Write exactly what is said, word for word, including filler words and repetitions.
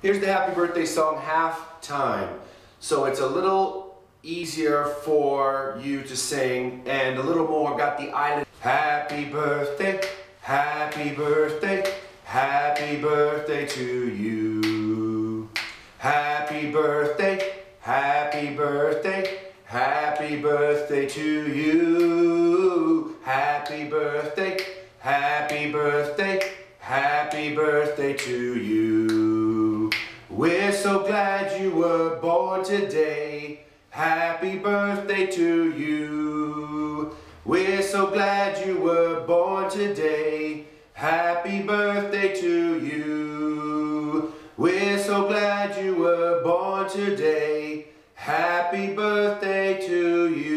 Here's the happy birthday song half time. So it's a little easier for you to sing and a little more got the island. Happy birthday, happy birthday, happy birthday to you. Happy birthday, happy birthday, happy birthday to you. Happy birthday, happy birthday, happy birthday to you. We're so glad you were born today. Happy birthday to you. We're so glad you were born today. Happy birthday to you. We're so glad you were born today. Happy birthday to you.